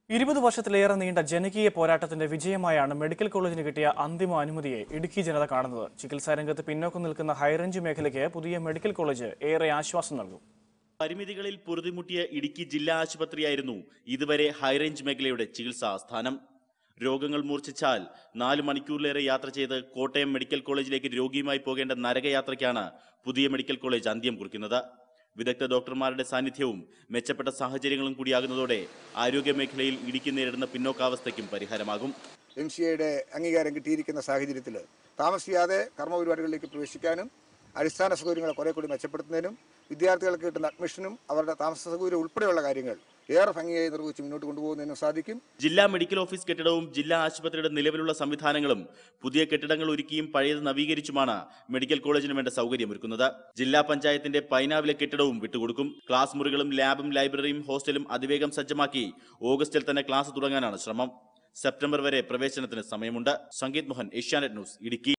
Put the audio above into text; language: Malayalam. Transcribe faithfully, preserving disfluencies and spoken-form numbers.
ഇരുപത് വർഷത്തിലേറെ നീണ്ട ജനകീയ പോരാട്ടത്തിന്റെ വിജയമായാണ് മെഡിക്കൽ കോളേജിന് കിട്ടിയ അന്തിമ അനുമതിയെ ഇടുക്കി ജനത കാണുന്നത്. ചികിത്സാ രംഗത്ത് പിന്നോക്കം നിൽക്കുന്ന ഹൈറേഞ്ച് മേഖലയ്ക്ക് പുതിയ മെഡിക്കൽ കോളേജ് ഏറെ ആശ്വാസം നൽകും. പരിമിതികളിൽ പൊറുതിമുട്ടിയ ഇടുക്കി ജില്ലാ ആശുപത്രിയായിരുന്നു ഇതുവരെ ഹൈറേഞ്ച് മേഖലയുടെ ചികിത്സാ ആസ്ഥാനം. രോഗങ്ങൾ മൂർച്ഛിച്ചാൽ നാല് മണിക്കൂറിലേറെ യാത്ര ചെയ്ത് കോട്ടയം മെഡിക്കൽ കോളേജിലേക്ക് രോഗിയുമായി പോകേണ്ട നരകയാത്രയ്ക്കാണ് പുതിയ മെഡിക്കൽ കോളേജ് അന്ത്യം കുറിക്കുന്നത്. വിദഗ്ധ ഡോക്ടർമാരുടെ സാന്നിധ്യവും മെച്ചപ്പെട്ട സാഹചര്യങ്ങളും കൂടിയാകുന്നതോടെ ആരോഗ്യ മേഖലയിൽ ഇടുക്കി നേരിടുന്ന പിന്നോക്കാവസ്ഥയ്ക്കും പരിഹാരമാകും. എം സി ഐയുടെ അംഗീകാരം കിട്ടിയിരിക്കുന്ന സാഹചര്യത്തിൽ താമസിയാതെ കർമ്മപരിപാടികളിലേക്ക് പ്രവേശിക്കാനും അടിസ്ഥാന സൗകര്യങ്ങളെ കുറെ കൂടി മെച്ചപ്പെടുത്തുന്നതിനും വിദ്യാർത്ഥികൾക്ക് കിട്ടുന്ന അഡ്മിഷനും അവരുടെ താമസ സൗകര്യം ഉൾപ്പെടെയുള്ള കാര്യങ്ങൾ ഏറെ ഭംഗിയായി നിർവഹിച്ച് മുന്നോട്ട് കൊണ്ടുപോകുന്നതിനും സാധിക്കും. ജില്ലാ മെഡിക്കൽ ഓഫീസ് കെട്ടിടവും ജില്ലാ ആശുപത്രിയുടെ നിലവിലുള്ള സംവിധാനങ്ങളും പുതിയ കെട്ടിടങ്ങൾ ഒരുക്കിയും പഴയത് നവീകരിച്ചുമാണ് മെഡിക്കൽ കോളേജിന് വേണ്ട സൗകര്യമൊരുക്കുന്നത്. ജില്ലാ പഞ്ചായത്തിന്റെ പൈനാവിലെ കെട്ടിടവും വിട്ടുകൊടുക്കും. ക്ലാസ് മുറികളും ലാബും ലൈബ്രറിയും ഹോസ്റ്റലും അതിവേഗം സജ്ജമാക്കി ഓഗസ്റ്റിൽ തന്നെ ക്ലാസ് തുടങ്ങാനാണ് ശ്രമം. സെപ്റ്റംബർ വരെ പ്രവേശനത്തിന് സമയമുണ്ട്. സംഗീത് മോഹൻ, ഏഷ്യാനെറ്റ് ന്യൂസ്, ഇടുക്കി.